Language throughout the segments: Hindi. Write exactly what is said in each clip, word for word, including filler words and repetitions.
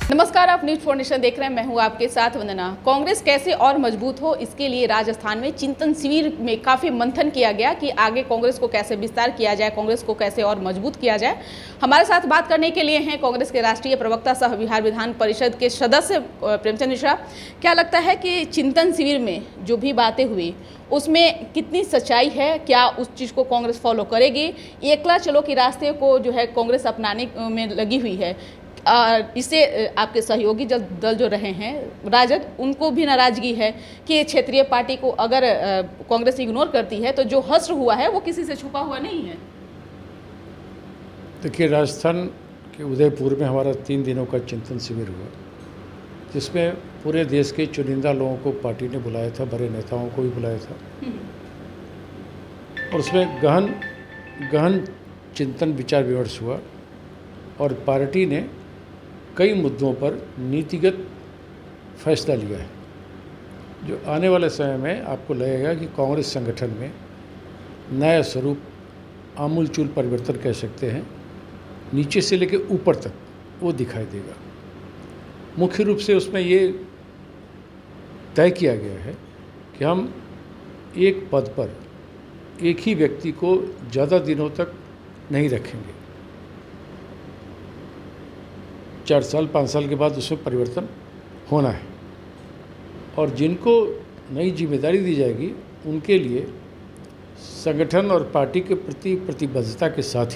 नमस्कार, आप न्यूज फोर नेशन देख रहे हैं। मैं हूं आपके साथ वंदना। कांग्रेस कैसे और मजबूत हो, इसके लिए राजस्थान में चिंतन शिविर में काफी मंथन किया गया कि आगे कांग्रेस को कैसे विस्तार किया जाए, कांग्रेस को कैसे और मजबूत किया जाए। हमारे साथ बात करने के लिए हैं कांग्रेस के राष्ट्रीय प्रवक्ता सह बिहार विधान परिषद के सदस्य प्रेमचंद मिश्रा। क्या लगता है कि चिंतन शिविर में जो भी बातें हुई उसमें कितनी सच्चाई है? क्या उस चीज़ को कांग्रेस फॉलो करेगी? एकला चलो के रास्ते को जो है कांग्रेस अपनाने में लगी हुई है। इससे आपके सहयोगी दल जो रहे हैं राजद, उनको भी नाराजगी है कि क्षेत्रीय पार्टी को अगर कांग्रेस इग्नोर करती है तो जो हश्र हुआ है वो किसी से छुपा हुआ नहीं है। देखिए, राजस्थान के उदयपुर में हमारा तीन दिनों का चिंतन शिविर हुआ, जिसमें पूरे देश के चुनिंदा लोगों को पार्टी ने बुलाया था, बड़े नेताओं को भी बुलाया था, और उसमें गहन गहन चिंतन विचार विमर्श हुआ और पार्टी ने कई मुद्दों पर नीतिगत फैसला लिया है, जो आने वाले समय में आपको लगेगा कि कांग्रेस संगठन में नया स्वरूप, आमूलचूल परिवर्तन कह सकते हैं, नीचे से लेकर ऊपर तक वो दिखाई देगा। मुख्य रूप से उसमें ये तय किया गया है कि हम एक पद पर एक ही व्यक्ति को ज़्यादा दिनों तक नहीं रखेंगे। चार साल पाँच साल के बाद उसमें परिवर्तन होना है, और जिनको नई जिम्मेदारी दी जाएगी उनके लिए संगठन और पार्टी के प्रति प्रतिबद्धता के साथ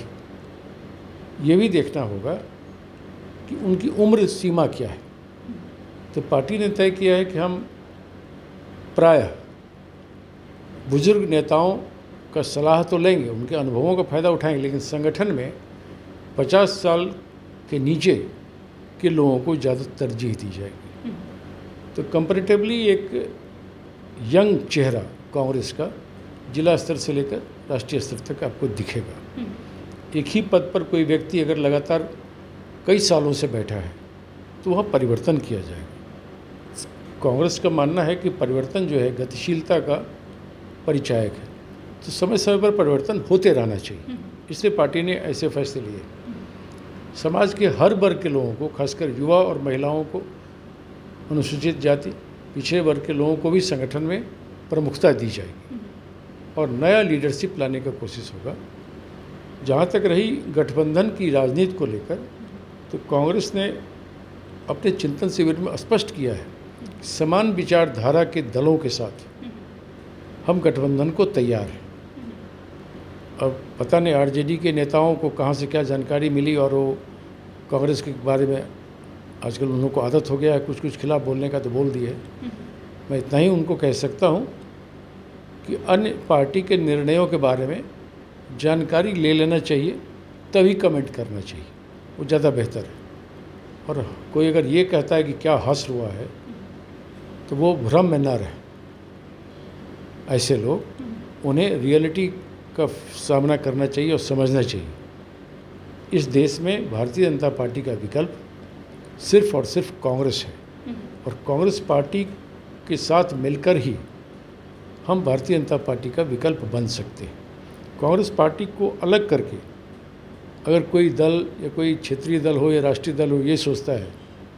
ही ये भी देखना होगा कि उनकी उम्र सीमा क्या है। तो पार्टी ने तय किया है कि हम प्रायः बुजुर्ग नेताओं का सलाह तो लेंगे, उनके अनुभवों का फ़ायदा उठाएंगे, लेकिन संगठन में पचास साल के नीचे के लोगों को ज़्यादा तरजीह दी जाएगी। तो कंपैरेटिवली एक यंग चेहरा कांग्रेस का जिला स्तर से लेकर राष्ट्रीय स्तर तक आपको दिखेगा। एक ही पद पर कोई व्यक्ति अगर लगातार कई सालों से बैठा है तो वह परिवर्तन किया जाएगा। कांग्रेस का मानना है कि परिवर्तन जो है गतिशीलता का परिचायक है, तो समय समय पर परिवर्तन होते रहना चाहिए। इसलिए पार्टी ने ऐसे फैसले लिए। समाज के हर वर्ग के लोगों को, खासकर युवा और महिलाओं को, अनुसूचित जाति, पिछड़े वर्ग के लोगों को भी संगठन में प्रमुखता दी जाएगी और नया लीडरशिप लाने का कोशिश होगा। जहाँ तक रही गठबंधन की राजनीति को लेकर, तो कांग्रेस ने अपने चिंतन शिविर में स्पष्ट किया है कि समान विचारधारा के दलों के साथ हम गठबंधन को तैयार हैं। अब पता नहीं आरजेडी के नेताओं को कहाँ से क्या जानकारी मिली और वो कांग्रेस के बारे में आजकल उन्होंने को आदत हो गया है कुछ कुछ खिलाफ बोलने का, तो बोल दिए। मैं इतना ही उनको कह सकता हूँ कि अन्य पार्टी के निर्णयों के बारे में जानकारी ले लेना चाहिए, तभी कमेंट करना चाहिए, वो ज़्यादा बेहतर है। और कोई अगर ये कहता है कि क्या हश्र हुआ है, तो वो भ्रम में ना रहे। ऐसे लोग, उन्हें रियलिटी का सामना करना चाहिए और समझना चाहिए। इस देश में भारतीय जनता पार्टी का विकल्प सिर्फ और सिर्फ कांग्रेस है, और कांग्रेस पार्टी के साथ मिलकर ही हम भारतीय जनता पार्टी का विकल्प बन सकते हैं। कांग्रेस पार्टी को अलग करके अगर कोई दल या कोई क्षेत्रीय दल हो या राष्ट्रीय दल हो ये सोचता है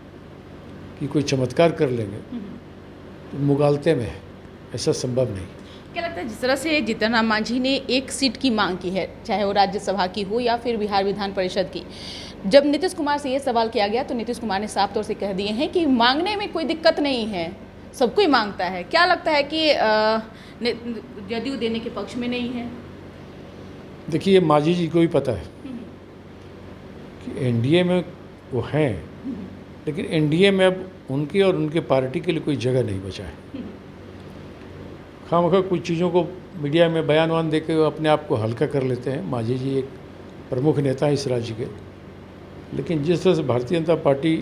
कि कोई चमत्कार कर लेंगे, तो मुगालते में है, ऐसा संभव नहीं। क्या लगता है, जिस तरह से जीतन राम मांझी ने एक सीट की मांग की है, चाहे वो राज्यसभा की हो या फिर बिहार विधान परिषद की, जब नीतीश कुमार से ये सवाल किया गया तो नीतीश कुमार ने साफ तौर से कह दिए हैं कि मांगने में कोई दिक्कत नहीं है, सब कोई मांगता है। क्या लगता है कि जदयू देने के पक्ष में नहीं है? देखिए, मांझी जी को भी पता है कि एनडीए में वो हैं, लेकिन एनडीए में अब उनके और उनके पार्टी के लिए कोई जगह नहीं बचा है। खामखा कुछ चीज़ों को मीडिया में बयान वान देकर अपने आप को हल्का कर लेते हैं। मांझी जी एक प्रमुख नेता है इस राज्य के, लेकिन जिस तरह से भारतीय जनता पार्टी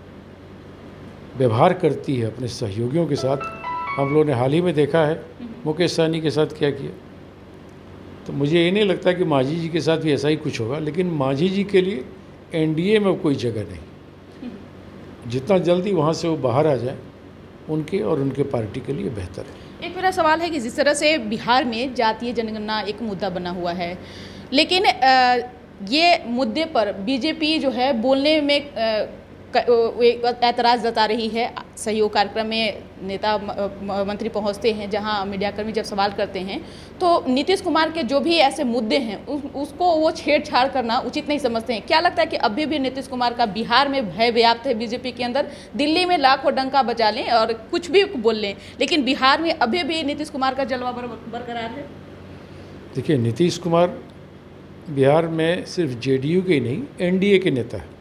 व्यवहार करती है अपने सहयोगियों के साथ, हम लोगों ने हाल ही में देखा है मुकेश सहनी के साथ क्या किया। तो मुझे ये नहीं लगता कि मांझी जी के साथ भी ऐसा ही कुछ होगा, लेकिन मांझी जी के लिए एनडीए में कोई जगह नहीं। जितना जल्दी वहाँ से वो बाहर आ जाए, उनके और उनके पार्टी के लिए बेहतर है। एक मेरा सवाल है कि जिस तरह से बिहार में जातीय जनगणना एक मुद्दा बना हुआ है, लेकिन ये मुद्दे पर बीजेपी जो है बोलने में ऐतराज़ जता रही है। सहयोग कार्यक्रम में नेता मंत्री पहुंचते हैं, जहां मीडियाकर्मी जब सवाल करते हैं तो नीतीश कुमार के जो भी ऐसे मुद्दे हैं उस, उसको वो छेड़छाड़ करना उचित नहीं समझते हैं। क्या लगता है कि अभी भी नीतीश कुमार का बिहार में भय व्याप्त है बीजेपी के अंदर? दिल्ली में लाखों डंका बजा लें और कुछ भी बोल लें, लेकिन बिहार में अभी भी नीतीश कुमार का जलवा बरकरार है। देखिए, नीतीश कुमार बिहार में सिर्फ जेडीयू के ही नहीं, एनडीए के नेता है।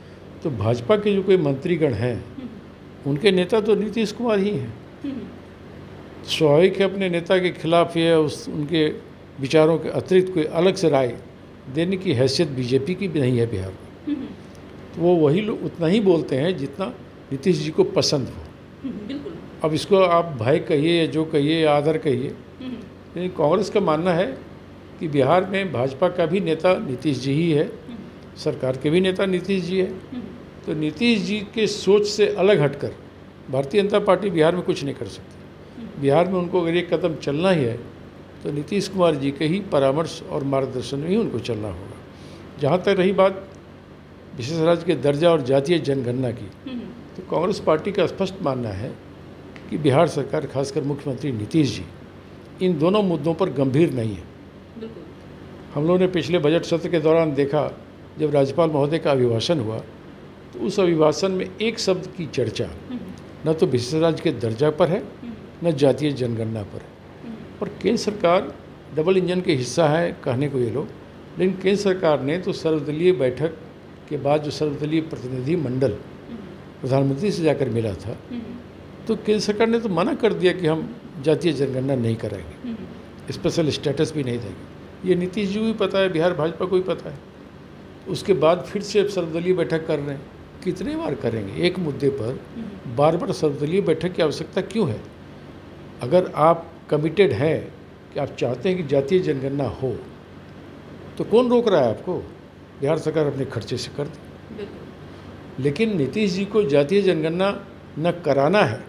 तो भाजपा के जो कोई मंत्रीगण हैं उनके नेता तो नीतीश कुमार ही हैं। स्वाभाविक है अपने नेता के खिलाफ या उस उनके विचारों के अतिरिक्त कोई अलग से राय देने की हैसियत बीजेपी की भी नहीं है बिहार में। तो वो वही लोग उतना ही बोलते हैं जितना नीतीश जी को पसंद हो। बिल्कुल। अब इसको आप भाई कहिए या जो कहिए या आदर कहिए, लेकिन कांग्रेस का मानना है कि बिहार में भाजपा का भी नेता नीतीश जी ही है, सरकार के भी नेता नीतीश जी है। तो नीतीश जी के सोच से अलग हटकर भारतीय जनता पार्टी बिहार में कुछ नहीं कर सकती। बिहार में उनको अगर एक कदम चलना ही है तो नीतीश कुमार जी के ही परामर्श और मार्गदर्शन में ही उनको चलना होगा। जहाँ तक रही बात विशेष राज्य के दर्जा और जातीय जनगणना की, तो कांग्रेस पार्टी का स्पष्ट मानना है कि बिहार सरकार, खासकर मुख्यमंत्री नीतीश जी, इन दोनों मुद्दों पर गंभीर नहीं है। हम लोगों ने पिछले बजट सत्र के दौरान देखा, जब राज्यपाल महोदय का अभिभाषण हुआ तो उस अभिभाषण में एक शब्द की चर्चा न तो विशेष राज्य के दर्जा पर है न जातीय जनगणना पर है। और केंद्र सरकार डबल इंजन के हिस्सा है कहने को ये लोग, लेकिन केंद्र सरकार ने तो सर्वदलीय बैठक के बाद जो सर्वदलीय प्रतिनिधि मंडल प्रधानमंत्री से जाकर मिला था, तो केंद्र सरकार ने तो मना कर दिया कि हम जातीय जनगणना नहीं कराएंगे, स्पेशल स्टेटस भी नहीं देंगे। ये नीतीश जी को भी पता है, बिहार भाजपा को भी पता है। उसके बाद फिर से सर्वदलीय बैठक कर रहे हैं। कितने बार करेंगे एक मुद्दे पर? बार बार सर्वदलीय बैठक की आवश्यकता क्यों है? अगर आप कमिटेड हैं कि आप चाहते हैं कि जातीय जनगणना हो, तो कौन रोक रहा है आपको? बिहार सरकार अपने खर्चे से कर दे। लेकिन नीतीश जी को जातीय जनगणना न कराना है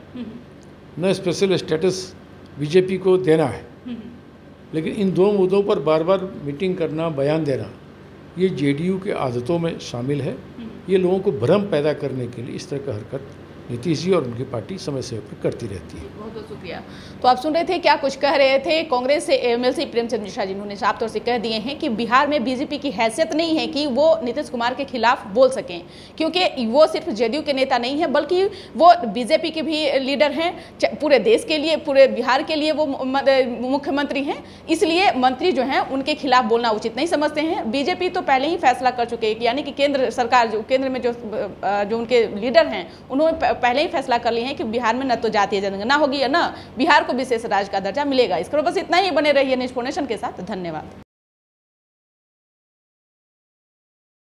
न स्पेशल स्टेटस बीजेपी को देना है, लेकिन इन दो मुद्दों पर बार बार मीटिंग करना, बयान देना, ये जेडीयू के आदतों में शामिल है। ये लोगों को भ्रम पैदा करने के लिए इस तरह का हरकत नीतीश जी और उनकी पार्टी समय समय पर करती रहती है। बहुत बहुत शुक्रिया। तो आप सुन रहे थे क्या कुछ कह रहे थे कांग्रेस से एमएलसी प्रेमचंद मिश्रा जी। उन्होंने साफ तौर से कह दिए हैं कि बिहार में बीजेपी की हैसियत नहीं है कि वो नीतीश कुमार के खिलाफ बोल सकें, क्योंकि वो सिर्फ जेडीयू के नेता नहीं है बल्कि वो बीजेपी के भी लीडर हैं। पूरे देश के लिए, पूरे बिहार के लिए वो मुख्यमंत्री हैं, इसलिए मंत्री जो हैं उनके खिलाफ बोलना उचित नहीं समझते हैं। बीजेपी तो पहले ही फैसला कर चुके हैं, यानी कि केंद्र सरकार जो केंद्र में जो जो उनके लीडर हैं उन्होंने पहले ही फैसला कर लिए हैं कि बिहार में न तो जातीय जनगणना होगी या न बिहार को विशेष राज्य का दर्जा मिलेगा। इसके बस इतना ही। बने रहिए न्यूज़ फोर नेशन के साथ। धन्यवाद।